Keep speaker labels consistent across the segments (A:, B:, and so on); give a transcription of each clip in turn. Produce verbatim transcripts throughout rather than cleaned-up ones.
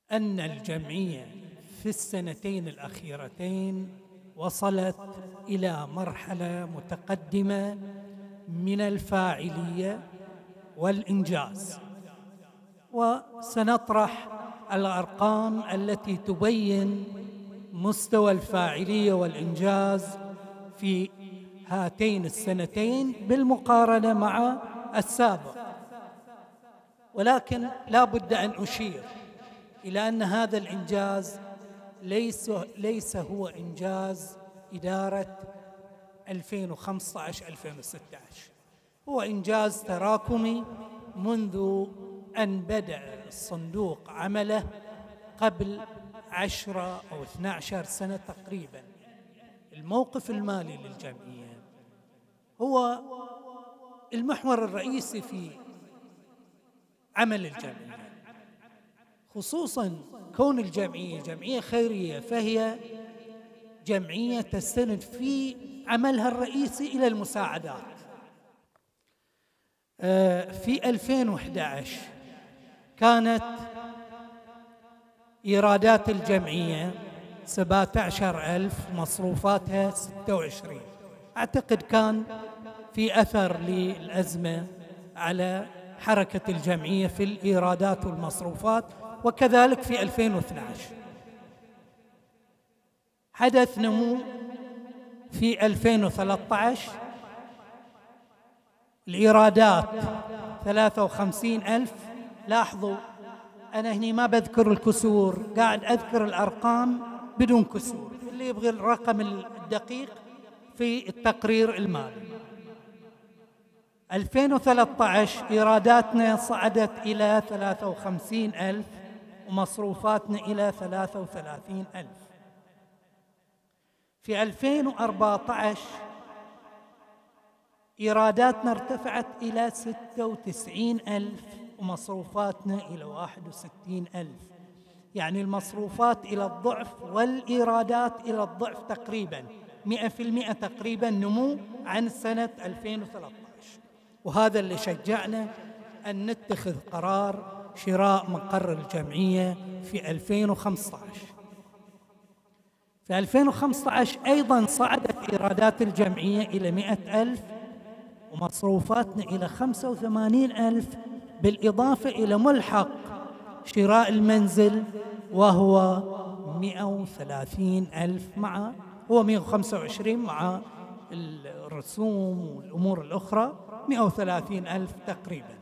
A: أن الجمعية في السنتين الأخيرتين وصلت إلى مرحلة متقدمة من الفاعلية والإنجاز، وسنطرح الأرقام التي تبين مستوى الفاعلية والإنجاز في هاتين السنتين بالمقارنة مع السابق. ولكن لا بد أن أشير إلى أن هذا الإنجاز ليس ليس هو إنجاز إدارة ألفين وخمسة عشر ألفين وستة عشر، هو إنجاز تراكمي منذ أن بدأ الصندوق عمله قبل عشرة أو اثنتي عشرة سنة تقريبا. الموقف المالي للجمعية هو المحور الرئيسي في عمل الجمعية، خصوصا كون الجمعية جمعية خيرية، فهي جمعية تستند في عملها الرئيسي إلى المساعدات. في ألفين وأحد عشر كانت إيرادات الجمعية سبعة عشر ألف، مصروفاتها ستة وعشرين. أعتقد كان في أثر للأزمة على حركة الجمعية في الإيرادات والمصروفات، وكذلك في ألفين واثني عشر حدث نمو. في ألفين وثلاثة عشر الإيرادات ثلاثة وخمسين ألف. لاحظوا أنا هني ما بذكر الكسور، قاعد أذكر الأرقام بدون كسور، اللي يبغي الرقم الدقيق في التقرير المالي. ألفين وثلاثة عشر إيراداتنا صعدت إلى ثلاثة وخمسين ألف ومصروفاتنا إلى ثلاثة وثلاثين ألف. في ألفين وأربعة عشر إيراداتنا ارتفعت إلى ستة وتسعين ألف ومصروفاتنا إلى واحد وستين ألف، يعني المصروفات إلى الضعف والإيرادات إلى الضعف تقريبا، مئة في المئة تقريبا نمو عن سنة ألفين وثلاثة عشر. وهذا اللي شجعنا أن نتخذ قرار شراء مقر الجمعية في ألفين وخمسة عشر. في ألفين وخمسة عشر أيضا صعدت إيرادات الجمعية إلى مئة ألف ومصروفاتنا إلى خمسة وثمانين ألف، بالإضافة إلى ملحق شراء المنزل وهو مئة وثلاثين ألف، مع هو مئة وخمسة وعشرين مع الرسوم والأمور الأخرى مئة وثلاثين ألف تقريبا.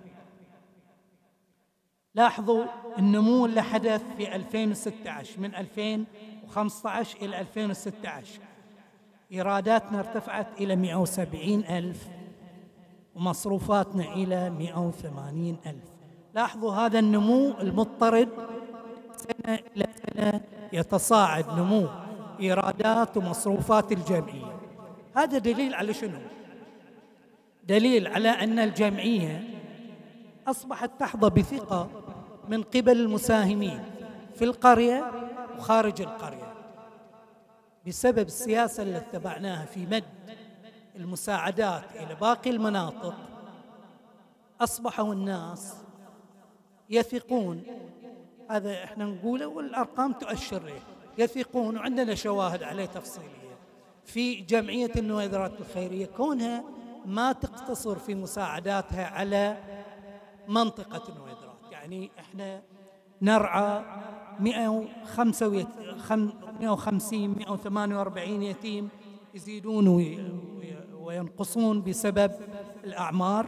A: لاحظوا النمو اللي حدث في ألفين وستة عشر، من ألفين وخمسة عشر إلى ألفين وستة عشر إيراداتنا ارتفعت إلى مئة وسبعين ألف ومصروفاتنا إلى مئة وثمانين ألف. لاحظوا هذا النمو المضطرد سنة إلى سنة يتصاعد نمو إيرادات ومصروفات الجمعية. هذا دليل على شنو؟ دليل على أن الجمعية أصبحت تحظى بثقة من قبل المساهمين في القرية وخارج القرية، بسبب السياسة اللي اتبعناها في مد المساعدات إلى باقي المناطق. أصبحوا الناس يثقون، هذا احنا نقوله والأرقام تؤشر له، يثقون، وعندنا شواهد عليه تفصيلية في جمعية النويدرات الخيرية، كونها ما تقتصر في مساعداتها على منطقة النويدرات. يعني احنا نرعى مئة وخمسين مئة وثمانية وأربعين يتيم، يزيدون وينقصون بسبب الأعمار،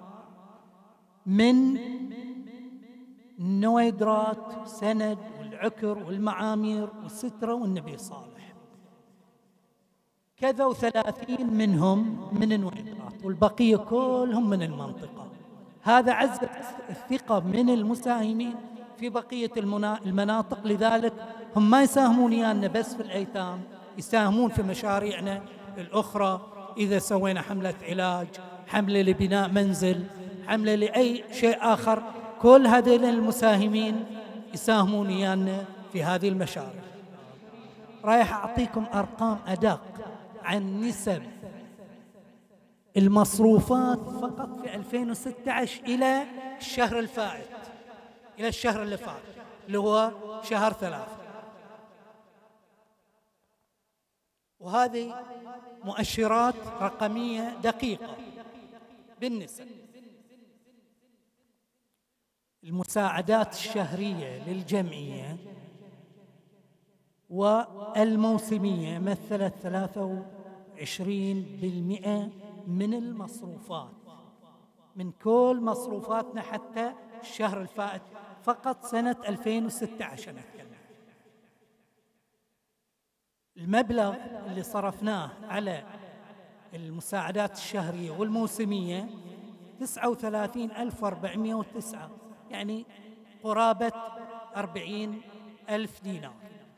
A: من النويدرات، سند والعكر والمعامير والسترة والنبي صالح، كذا وثلاثين منهم من النويدرات والبقية كلهم من المنطقة. هذا عزز الثقة من المساهمين في بقية المناطق، لذلك هم ما يساهمون ويانا بس في الأيتام، يساهمون في مشاريعنا الأخرى. إذا سوينا حملة علاج، حملة لبناء منزل، حملة لأي شيء آخر، كل هذين المساهمين يساهمون ويانا في هذه المشاريع. رايح أعطيكم أرقام أدق عن نسب المصروفات فقط في ألفين وستة عشر إلى الشهر الفائت، إلى الشهر اللي فات. اللي هو شهر ثلاثة. وهذه مؤشرات رقمية دقيقة بالنسب. المساعدات الشهرية للجمعية والموسمية مثلت ثلاثة وعشرين بالمئة من المصروفات، من كل مصروفاتنا حتى الشهر الفائت فقط سنة ألفين وستة عشر. نتكلم المبلغ اللي صرفناه على المساعدات الشهرية والموسمية تسعة وثلاثين ألف وأربعمائة وتسعة، يعني قرابة أربعين ألف دينار.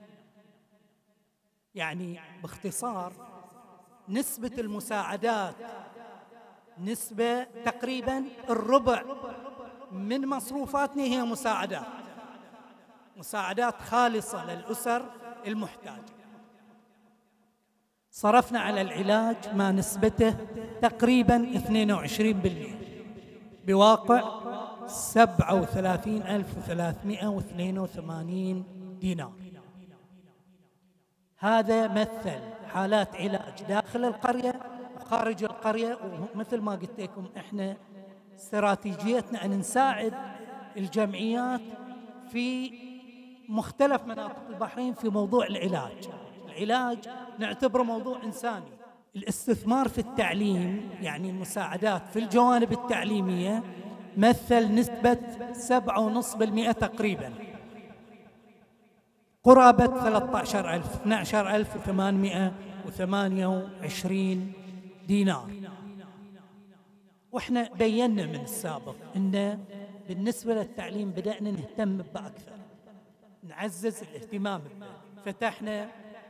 A: يعني باختصار نسبة المساعدات نسبة تقريبا الربع من مصروفاتنا هي مساعدات مساعدات خالصة للأسر المحتاجة. صرفنا على العلاج ما نسبته تقريبا اثنين وعشرين بالمئة بواقع سبعة وثلاثين ألف وثلاثمائة واثنين وثمانين دينار. هذا مثل حالات علاج داخل القرية وخارج القرية. ومثل ما قلت لكم احنا استراتيجيتنا أن نساعد الجمعيات في مختلف مناطق البحرين في موضوع العلاج. العلاج نعتبره موضوع إنساني. الاستثمار في التعليم يعني المساعدات في الجوانب التعليمية مثل نسبة سبعة وخمسة بالمئة تقريبا، قرابة ثلاثة عشر ألف اثني عشر ألف وثمانمائة وثمانية وعشرين دينار. واحنا بينا من السابق ان بالنسبة للتعليم بدأنا نهتم به أكثر، نعزز الاهتمام به. فتحنا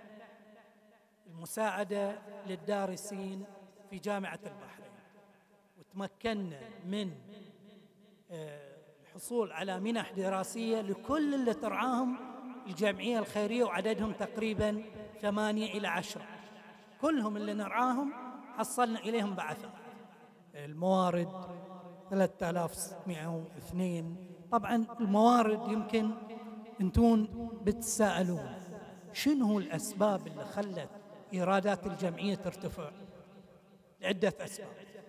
A: المساعدة للدارسين في جامعة البحرين، وتمكنا من الحصول على منح دراسية لكل اللي ترعاهم الجمعية الخيرية، وعددهم تقريبا ثمانية إلى عشرة. كلهم اللي نرعاهم حصلنا إليهم بعثات. الموارد ثلاثة آلاف وستمائة واثنين. طبعا الموارد يمكن انتون بتسألون شنو الأسباب اللي خلت إيرادات الجمعية ترتفع؟ عدة أسباب.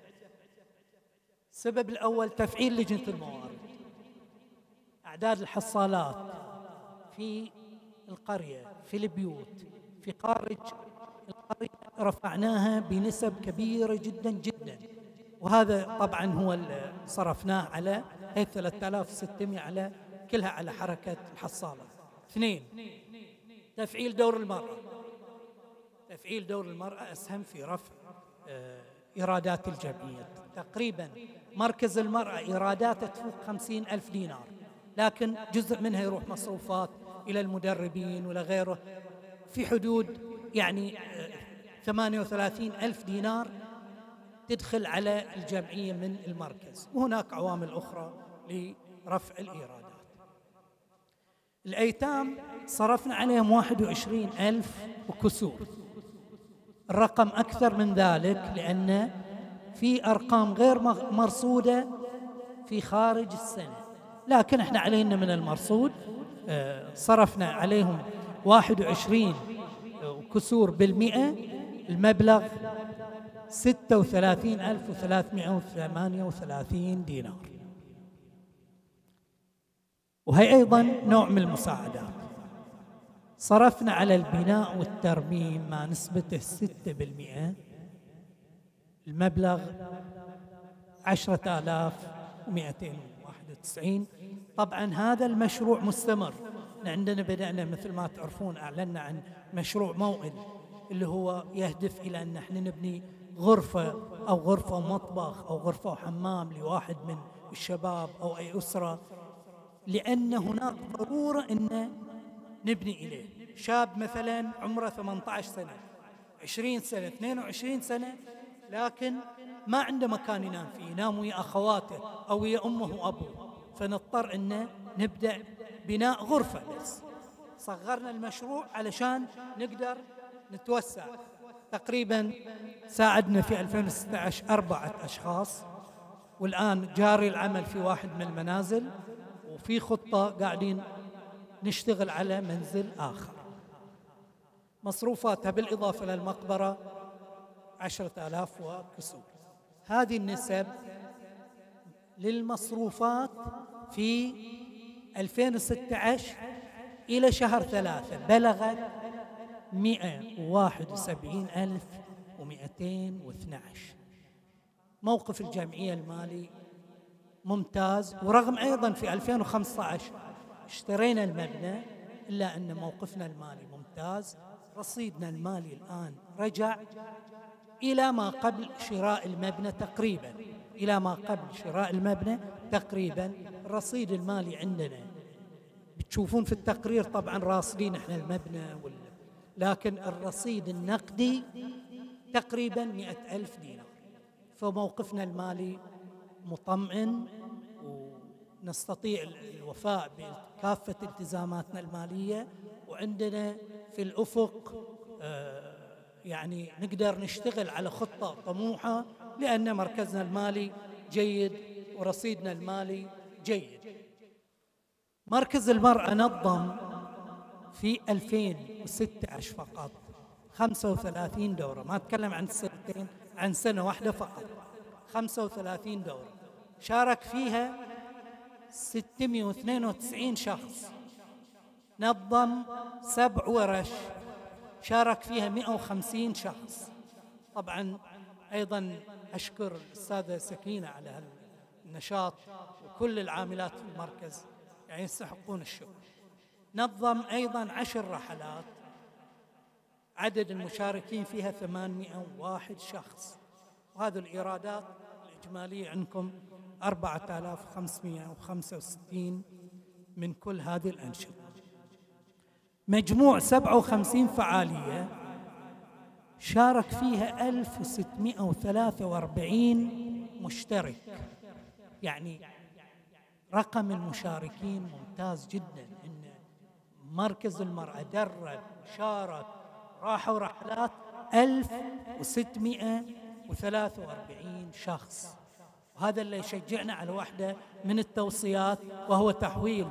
A: السبب الأول تفعيل لجنة الموارد. أعداد الحصالات في القرية، في البيوت، في خارج القرية رفعناها بنسب كبيرة جدا جدا، وهذا طبعا هو اللي صرفناه على هي ثلاثة آلاف وستمائة على كلها على حركة الحصالة. اثنين، تفعيل دور المرأة. تفعيل دور المرأة أسهم في رفع إيرادات الجمعية. تقريبا مركز المرأة إيراداته تفوق خمسين ألف دينار، لكن جزء منها يروح مصروفات إلى المدربين ولا غيره في حدود يعني ثمانية وثلاثين ألف دينار تدخل على الجمعية من المركز، وهناك عوامل أخرى لرفع الإيرادات. الأيتام صرفنا عليهم واحد وعشرين ألف وكسور. الرقم أكثر من ذلك لأن في أرقام غير مرصودة في خارج السنة، لكن احنا علينا من المرصود صرفنا عليهم واحد وعشرين وكسور بالمئة. المبلغ ستة وثلاثين ألف وثلاثمائة وثمانية وثلاثين دينار. وهي أيضا نوع من المساعدات. صرفنا على البناء والترميم ما نسبته ستة بالمئة. المبلغ عشرة آلاف ومئتين وواحد وتسعين. طبعا هذا المشروع مستمر. عندنا بدأنا مثل ما تعرفون أعلنا عن مشروع موئل اللي هو يهدف إلى أن احنا نبني غرفة أو غرفة ومطبخ أو غرفة وحمام لواحد من الشباب أو أي أسرة، لأن هناك ضرورة أن نبني إليه. شاب مثلا عمره ثمانية عشر سنة، عشرين سنة، اثنين وعشرين سنة، لكن ما عنده مكان ينام فيه، ينام ويا أخواته أو ويا أمه وأبوه، فنضطر أن نبدأ بناء غرفة. بس صغرنا المشروع علشان نقدر نتوسع. تقريبا ساعدنا في ألفين وستة عشر أربعة أشخاص، والآن جاري العمل في واحد من المنازل، وفي خطة قاعدين نشتغل على منزل آخر. مصروفاتها بالإضافة للمقبرة عشرة آلاف وكسور. هذه النسب للمصروفات في ألفين وستة عشر إلى شهر ثلاثة بلغت مئة وواحد وسبعين ألف ومئتين واثني عشر. موقف الجمعية المالي ممتاز، ورغم أيضا في ألفين وخمسة عشر اشترينا المبنى إلا أن موقفنا المالي ممتاز. رصيدنا المالي الآن رجع إلى ما قبل شراء المبنى تقريبا، إلى ما قبل شراء المبنى تقريبا. الرصيد المالي عندنا بتشوفون في التقرير طبعا راصدين احنا المبنى وال... لكن الرصيد النقدي تقريبا مئة ألف دينار. فموقفنا المالي مطمئن، ونستطيع الوفاء بكافة التزاماتنا المالية، وعندنا في الأفق آه يعني نقدر نشتغل على خطة طموحة، لأن مركزنا المالي جيد ورصيدنا المالي جيد. مركز المرأة نظم في ألفين وستة عشر فقط خمسة وثلاثين دورة، ما أتكلم عن سنتين، عن سنة واحدة فقط، خمسة وثلاثين دورة شارك فيها ستمئة واثنين وتسعين شخص. نظم سبع ورش شارك فيها مئة وخمسين شخص. طبعا أيضا أشكر الأستاذة سكينة على هذا النشاط، وكل العاملات في المركز يعني يستحقون الشكر. نظم أيضا عشر رحلات عدد المشاركين فيها ثمانمئة وواحد شخص، وهذه الإيرادات الإجمالية عندكم أربعة آلاف وخمسمئة وخمسة وستين من كل هذه الأنشطة. مجموع سبعة وخمسين فعالية شارك فيها ألف وستمئة وثلاثة وأربعين مشترك، يعني رقم المشاركين ممتاز جدا. إن مركز المرأة درب شارك راحوا رحلات ألف وستمئة وثلاثة وأربعين شخص، وهذا اللي يشجعنا على واحدة من التوصيات، وهو تحويل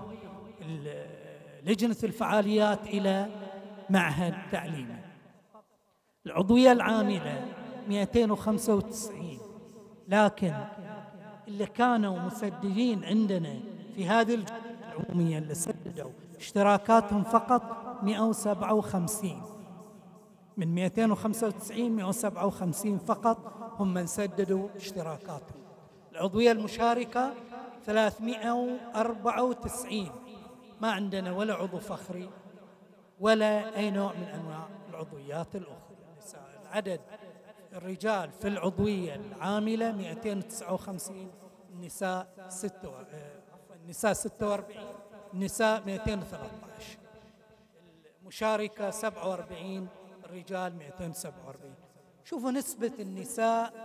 A: لجنة الفعاليات إلى معهد تعليمي. العضوية العاملة مئتين وخمسة وتسعين، لكن اللي كانوا مسددين عندنا في هذه الجمعية العمومية اللي سددوا اشتراكاتهم فقط مئة وسبعة وخمسين. من مئتين وخمسة وتسعين مئة وسبعة وخمسين فقط هم من سددوا اشتراكاتهم. العضوية المشاركة ثلاثمئة وأربعة وتسعين، ما عندنا ولا عضو فخري ولا أي نوع من أنواع العضويات الأخرى. العدد الرجال في العضوية العاملة مئتين وتسعة وخمسين، النساء ستة النساء ستة وأربعين، النساء مئتين وثلاثة عشر، المشاركة سبعة وأربعين، الرجال مئتين وسبعة وأربعين. شوفوا نسبة النساء،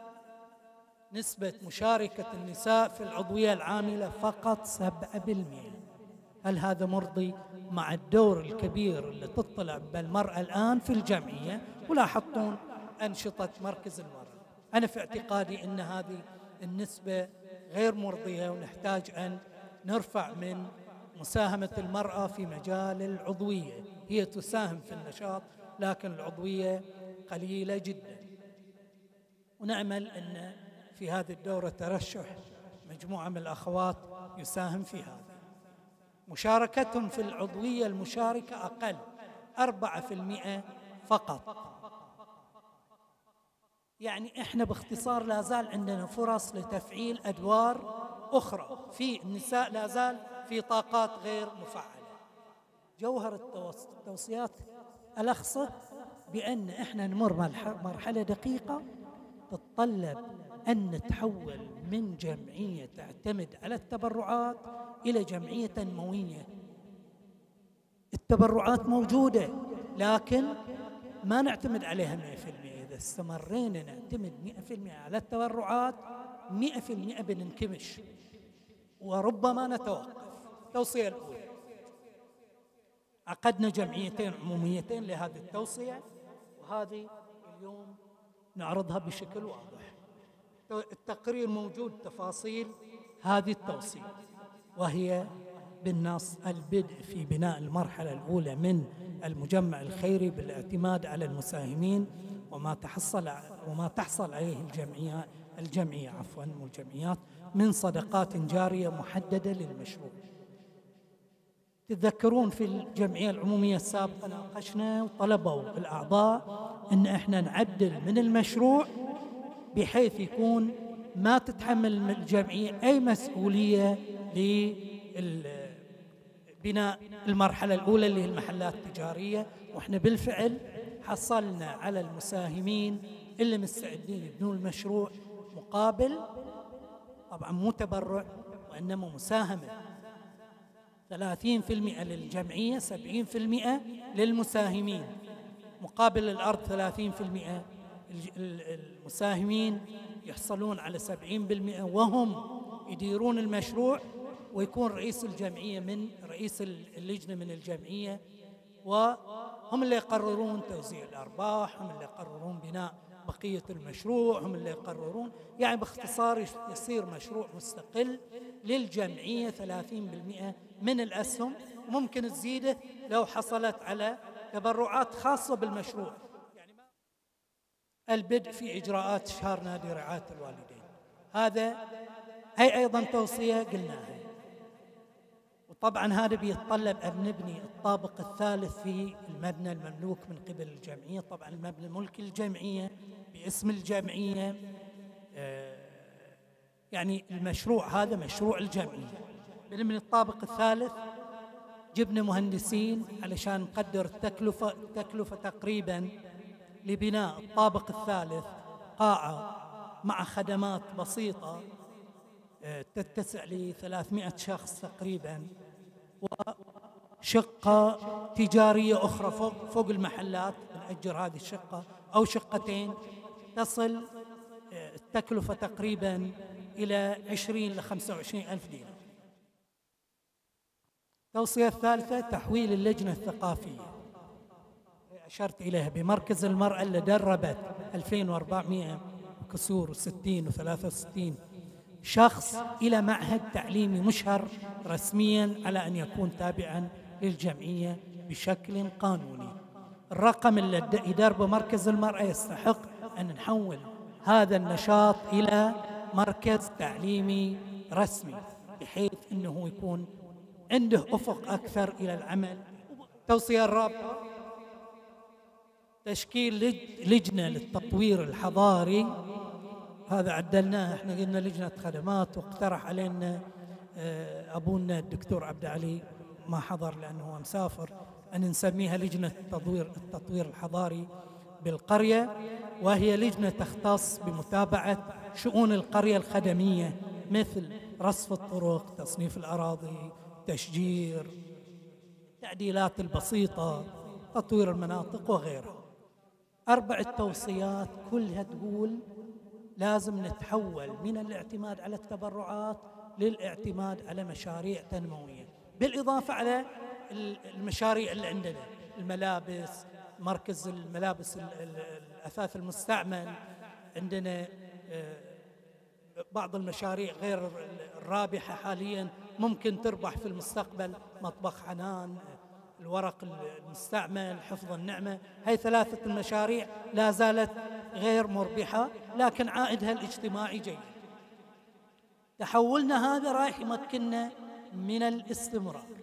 A: نسبة مشاركة النساء في العضوية العاملة فقط سبعة بالمئة. هل هذا مرضي مع الدور الكبير اللي تطلع بالمرأة الآن في الجمعية؟ ولاحظتون أنشطة مركز المرأة. أنا في اعتقادي أن هذه النسبة غير مرضية، ونحتاج أن نرفع من مساهمة المرأة في مجال العضوية. هي تساهم في النشاط لكن العضوية قليلة جدا، ونأمل أن في هذه الدورة ترشح مجموعة من الأخوات يساهم في هذا. مشاركتهم في العضوية المشاركة أقل، أربعة بالمئة فقط. يعني إحنا باختصار لا زال عندنا فرص لتفعيل أدوار أخرى في النساء، لا زال في طاقات غير مفعلة. جوهر التوصيات الأخصى بأن إحنا نمر مرحلة دقيقة تتطلب أن نتحول من جمعية تعتمد على التبرعات إلى جمعية تنموية. التبرعات موجودة لكن ما نعتمد عليها مئة بالمئة. إذا استمرينا نعتمد مئة بالمئة على التبرعات مئة بالمئة بننكمش وربما نتوقف. التوصية الأولى، عقدنا جمعيتين عموميتين لهذه التوصية، وهذه اليوم نعرضها بشكل واضح. التقرير موجود تفاصيل هذه التوصية، وهي بالنص البدء في بناء المرحلة الأولى من المجمع الخيري بالاعتماد على المساهمين وما تحصل وما تحصل عليه الجمعية الجمعية عفوا مو الجمعيات من صدقات جارية محددة للمشروع. تتذكرون في الجمعية العمومية السابقة ناقشنا وطلبوا الأعضاء أن احنا نعدل من المشروع بحيث يكون ما تتحمل الجمعية أي مسؤولية لبناء المرحلة الأولى اللي هي المحلات التجارية، وإحنا بالفعل حصلنا على المساهمين اللي مستعدين يبنون المشروع مقابل طبعا مو تبرع وإنما مساهمة ثلاثين بالمئة للجمعية سبعين بالمئة للمساهمين، مقابل الأرض ثلاثين بالمئة المساهمين يحصلون على سبعين بالمئة وهم يديرون المشروع، ويكون رئيس الجمعية من رئيس اللجنة من الجمعية، وهم اللي يقررون توزيع الأرباح، هم اللي يقررون بناء بقية المشروع، هم اللي يقررون، يعني باختصار يصير مشروع مستقل للجمعية ثلاثين بالمئة من الأسهم، وممكن تزيده لو حصلت على تبرعات خاصة بالمشروع. البدء في إجراءات شهر نادي رعاية الوالدين، هذا هي أيضا توصية قلناها. وطبعا هذا بيتطلب أن نبني الطابق الثالث في المبنى المملوك من قبل الجمعية، طبعا المبنى ملك الجمعية باسم الجمعية، يعني المشروع هذا مشروع الجمعية. بنبني الطابق الثالث، جبنا مهندسين علشان نقدر التكلفة التكلفة تقريبا لبناء الطابق الثالث، قاعة مع خدمات بسيطة تتسع لثلاثمائة شخص تقريبا، وشقة تجارية أخرى فوق فوق المحلات نأجر هذه الشقة أو شقتين، تصل التكلفة تقريبا إلى عشرين إلى خمسة وعشرين ألف دينار. التوصية الثالثة تحويل اللجنة الثقافية، أشرت إليها بمركز المرأة اللي دربت ألفين وأربعمائة وكسور وستين وثلاثة وستين شخص إلى معهد تعليمي مشهر رسميا على أن يكون تابعا للجمعية بشكل قانوني. الرقم اللي يدربه مركز المرأة يستحق أن نحول هذا النشاط إلى مركز تعليمي رسمي بحيث أنه يكون عنده أفق أكثر إلى العمل. التوصية الرابعة تشكيل لجنة للتطوير الحضاري، هذا عدلناه، احنا قلنا لجنة خدمات، واقترح علينا أبونا الدكتور عبد علي ما حضر لأنه هو مسافر أن نسميها لجنة التطوير التطوير الحضاري بالقرية، وهي لجنة تختص بمتابعة شؤون القرية الخدمية مثل رصف الطرق، تصنيف الأراضي، تشجير، التعديلات البسيطة، تطوير المناطق وغيرها. أربع التوصيات كلها تقول لازم نتحول من الاعتماد على التبرعات للاعتماد على مشاريع تنموية، بالإضافة على المشاريع اللي عندنا، الملابس، مركز الملابس الأثاث المستعمل، عندنا بعض المشاريع غير الرابحة حاليا ممكن تربح في المستقبل، مطبخ حنان، الورق المستعمل، حفظ النعمة، هي ثلاثة المشاريع لا زالت غير مربحة لكن عائدها الاجتماعي جيد. تحولنا هذا رايح يمكننا من الاستمرار.